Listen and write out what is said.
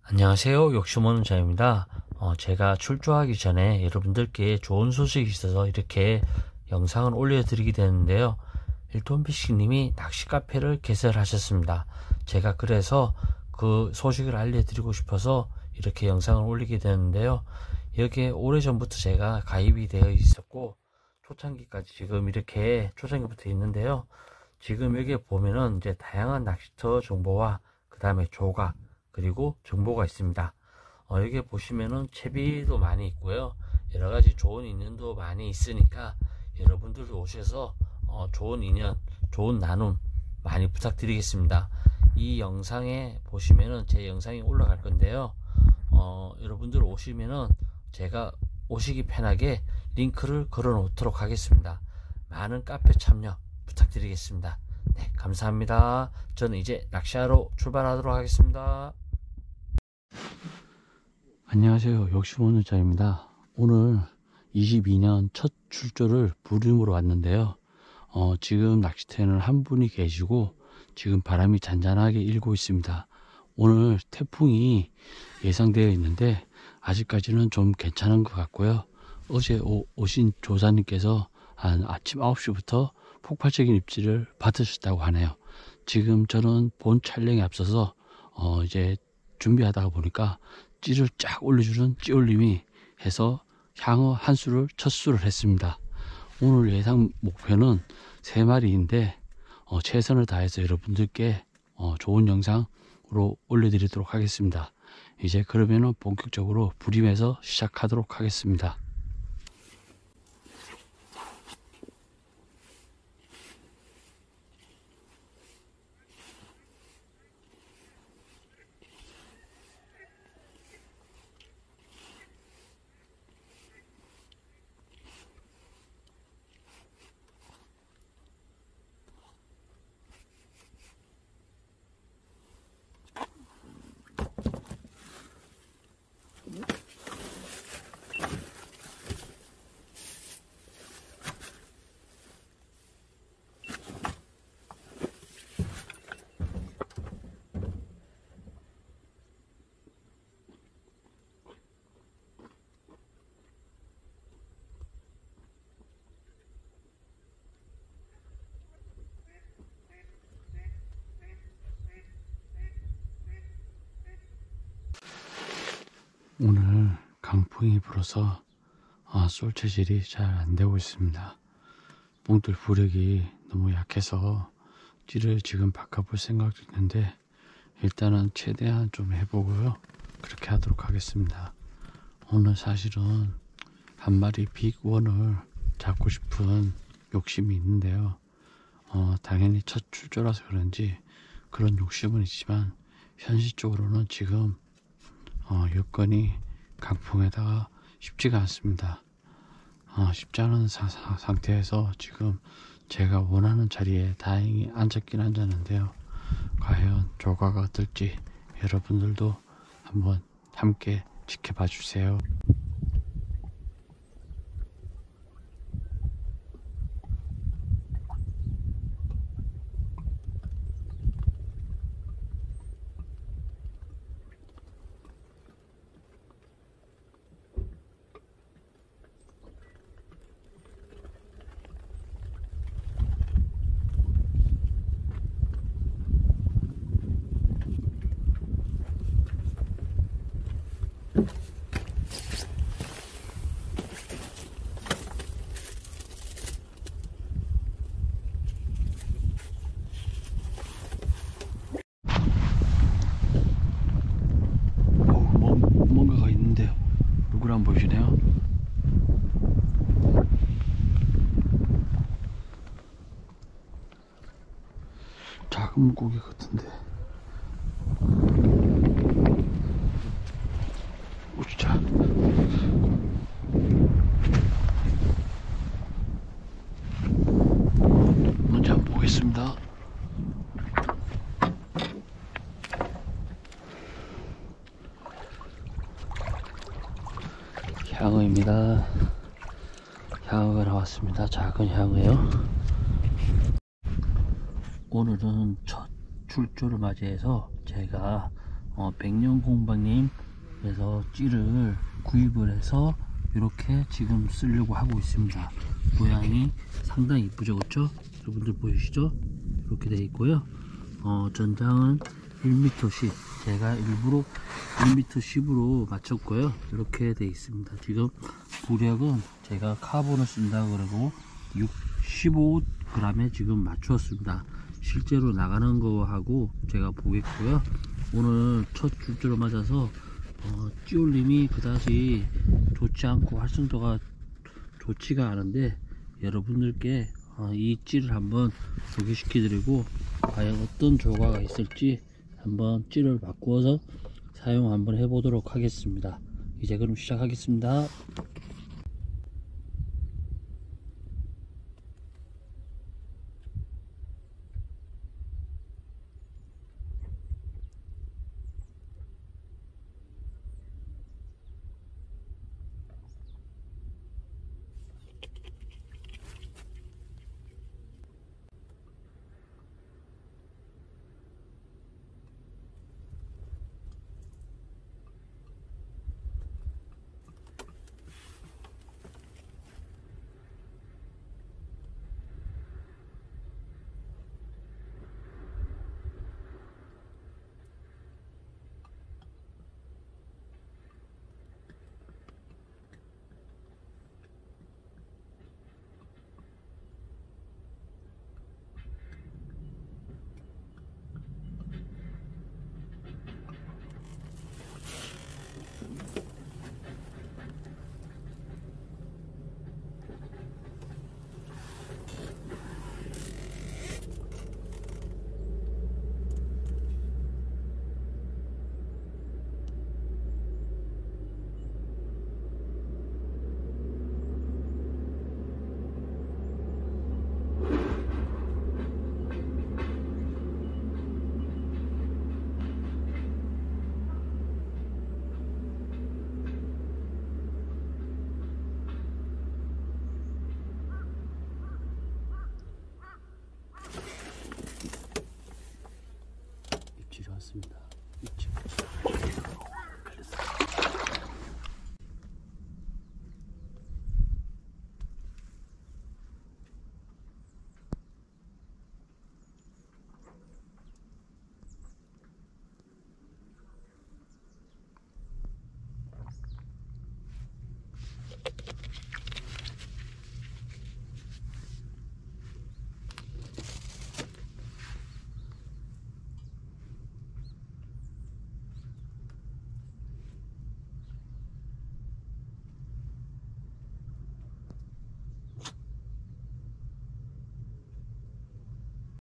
안녕하세요. 욕심없는 자입니다. 제가 출조하기 전에 여러분들께 좋은 소식이 있어서 이렇게 영상을 올려드리게 되는데요. 일톤피싱님이 낚시 카페를 개설하셨습니다. 제가 그래서 그 소식을 알려드리고 싶어서 이렇게 영상을 올리게 되는데요. 여기에 오래전부터 제가 가입이 되어 있었고 초창기까지 지금 이렇게 초창기부터 있는데요. 지금 여기에 보면은 이제 다양한 낚시터 정보와 그 다음에 조각 그리고 정보가 있습니다. 여기 보시면은 채비도 많이 있고요. 여러가지 좋은 인연도 많이 있으니까 여러분들도 오셔서 좋은 인연, 좋은 나눔 많이 부탁드리겠습니다. 이 영상에 보시면은 제 영상이 올라갈 건데요. 여러분들 오시면은 제가 오시기 편하게 링크를 걸어 놓도록 하겠습니다. 많은 카페 참여 부탁드리겠습니다. 네, 감사합니다. 저는 이제 낚시하러 출발하도록 하겠습니다. 안녕하세요. 욕심없는 자입니다. 오늘 22년 첫 출조를 부림으로 왔는데요. 지금 낚시터에는 한 분이 계시고 지금 바람이 잔잔하게 일고 있습니다. 오늘 태풍이 예상되어 있는데 아직까지는 좀 괜찮은 것 같고요. 어제 오신 조사님께서 한 아침 9시부터 폭발적인 입질을 받으셨다고 하네요. 지금 저는 본 촬영에 앞서서 이제 준비하다가 보니까 찌를 쫙 올려주는 찌올림이 해서 향어 한 수를 첫 수를 했습니다. 오늘 예상 목표는 3마리인데 최선을 다해서 여러분들께 좋은 영상으로 올려드리도록 하겠습니다. 이제 그러면은 본격적으로 부림에서 시작하도록 하겠습니다. 오늘 강풍이 불어서 쏠 체질이 잘 안되고 있습니다. 뽕들 부력이 너무 약해서 찌를 지금 바꿔볼 생각도 있는데 일단은 최대한 좀 해보고요. 그렇게 하도록 하겠습니다. 오늘 사실은 한 마리 빅원을 잡고 싶은 욕심이 있는데요. 당연히 첫 출조라서 그런지 그런 욕심은 있지만 현실적으로는 지금 여건이 강풍에다가 쉽지가 않습니다. 쉽지 않은 상태에서 지금 제가 원하는 자리에 다행히 앉았긴 앉았는데요. 과연 조과가 어떨지 여러분들도 한번 함께 지켜봐 주세요. 뭔가가 있는데요. 얼굴 안 보이시네요. 작은 물고기 같은데. 오주자. 먼저 한번 보겠습니다. 향어입니다. 향어가 나왔습니다. 작은 향어요. 오늘은 첫 출조를 맞이해서 제가 백년공방님에서 찌를 구입을 해서 이렇게 지금 쓰려고 하고 있습니다. 모양이 상당히 이쁘죠, 그렇죠? 여러분들 보이시죠? 이렇게 되어 있고요. 전장은 1m10, 제가 일부러 1m10으로 맞췄고요. 이렇게 되어 있습니다. 지금 부력은 제가 카본을 쓴다 그러고 15g에 지금 맞추었습니다. 실제로 나가는 거하고 제가 보겠고요. 오늘 첫 출조를 맞아서 찌올림이 그다지 좋지 않고 활성도가 좋지가 않은데, 여러분들께 이 찌를 한번 소개시켜 드리고 과연 어떤 조과가 있을지 한번 찌를 바꾸어서 사용 한번 해보도록 하겠습니다. 이제 그럼 시작하겠습니다.